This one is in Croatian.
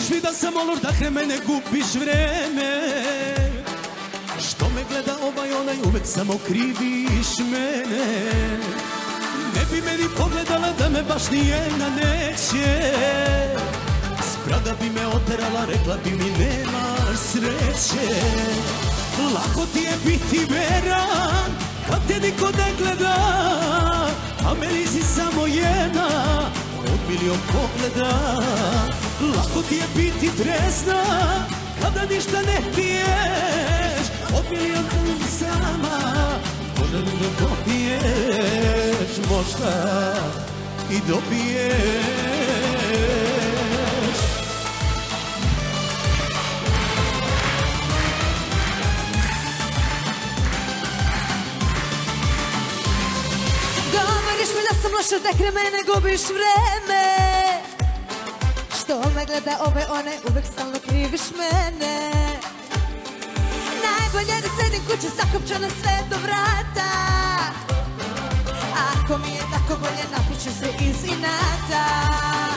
Govoriš mi da sam olor, da kraj mene gubiš vreme. Što me gleda ovaj onaj, uvek samo kriviš mene. Ne bi meni pogledala da me baš nijedna neće. Sprada bi me oterala, rekla bi mi nemaš sreće. Lako ti je biti veran kad te niko ne gleda, a meni si samo jedna od milion pogleda. Lako ti je biti trezna kada ništa ne piješ, od milion sama možda ne popiješ, možda i dobiješ. Govoriš mi da sam loša, da kraj mene gubiš vreme. Što me gleda ove one, uvek stalno kriviš mene. Najbolje da sedim kući zakopčana sve do vrata. Ako mi je tako bolje, napiću se iz inata.